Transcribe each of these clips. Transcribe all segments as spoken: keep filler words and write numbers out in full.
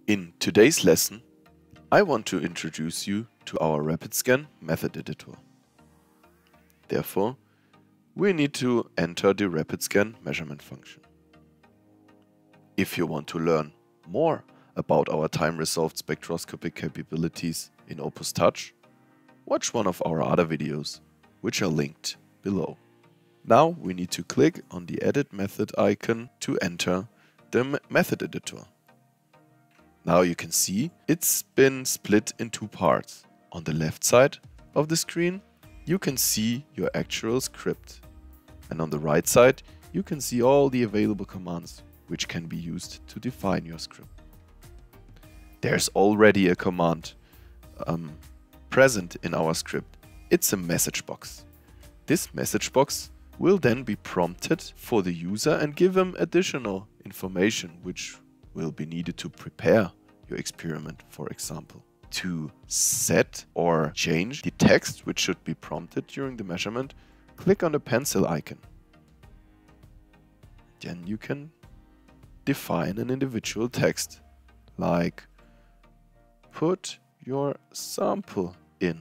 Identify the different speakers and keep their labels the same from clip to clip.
Speaker 1: In today's lesson, I want to introduce you to our RapidScan method editor. Therefore, we need to enter the RapidScan measurement function. If you want to learn more about our time-resolved spectroscopic capabilities in Opus Touch, watch one of our other videos, which are linked below. Now we need to click on the Edit Method icon to enter the method editor. Now you can see it's been split in two parts. On the left side of the screen, you can see your actual script. And on the right side, you can see all the available commands which can be used to define your script. There's already a command um, present in our script. It's a message box. This message box will then be prompted for the user and give him additional information which will be needed to prepare your experiment, for example. To set or change the text which should be prompted during the measurement, click on the pencil icon. Then you can define an individual text, like put your sample in.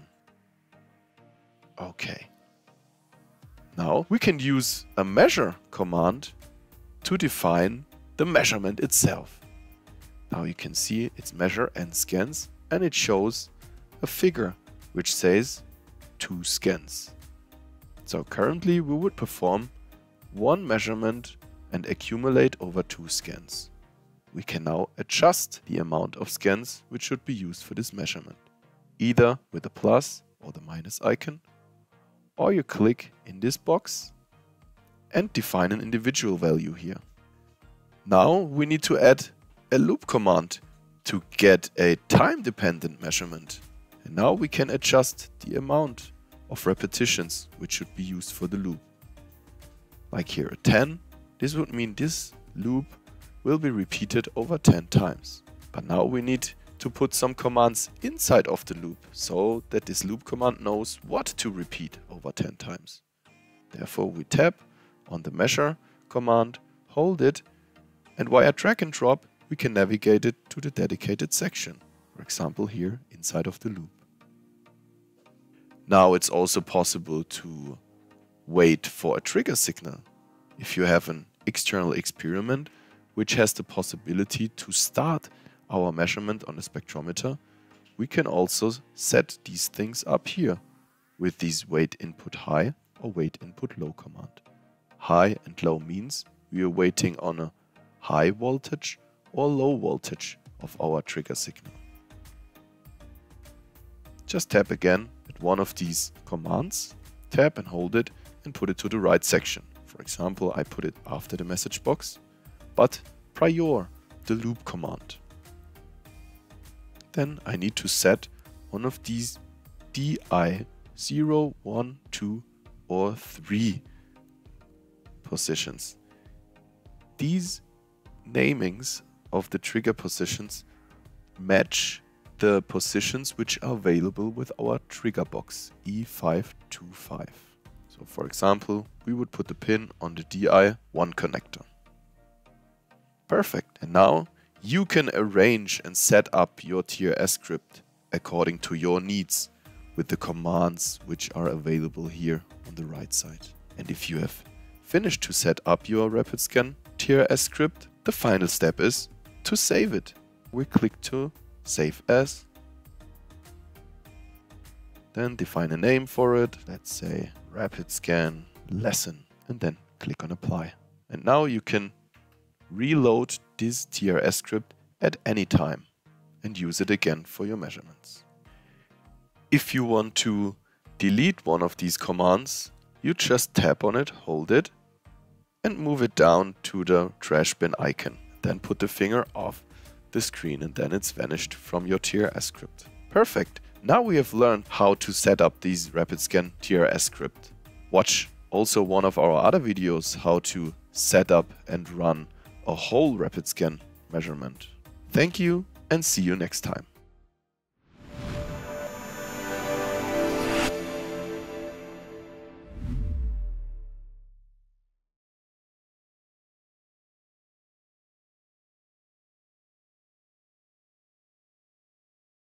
Speaker 1: Okay. Now we can use a measure command to define the measurement itself. Now you can see it's measure and scans, and it shows a figure which says two scans. So currently we would perform one measurement and accumulate over two scans. We can now adjust the amount of scans which should be used for this measurement, either with the plus or the minus icon, or you click in this box and define an individual value here. Now we need to add a loop command to get a time-dependent measurement. And now we can adjust the amount of repetitions which should be used for the loop. Like here at ten, this would mean this loop will be repeated over ten times. But now we need to put some commands inside of the loop so that this loop command knows what to repeat over ten times. Therefore we tap on the measure command, hold it, and via drag and drop we can navigate it to the dedicated section, for example here inside of the loop. Now it's also possible to wait for a trigger signal. If you have an external experiment which has the possibility to start our measurement on the spectrometer, we can also set these things up here with these wait input high or wait input low command. High and low means we are waiting on a high voltage or low voltage of our trigger signal. Just tap again at one of these commands, tap and hold it and put it to the right section. For example, I put it after the message box, but prior the loop command. Then I need to set one of these D I zero, one, two or three positions. These namings of the trigger positions match the positions which are available with our trigger box E five two five. So for example, we would put the pin on the D I one connector. Perfect. And now you can arrange and set up your T R S script according to your needs with the commands which are available here on the right side. And if you have finished to set up your RapidScan T R S script, the final step is to save it. We click to Save As, then define a name for it, let's say RapidScan Lesson, and then click on Apply. And now you can reload this T R S script at any time and use it again for your measurements. If you want to delete one of these commands, you just tap on it, hold it, and move it down to the trash bin icon. Then put the finger off the screen and then it's vanished from your T R S script. Perfect! Now we have learned how to set up these RapidScan T R S script. Watch also one of our other videos how to set up and run a whole RapidScan measurement. Thank you and see you next time.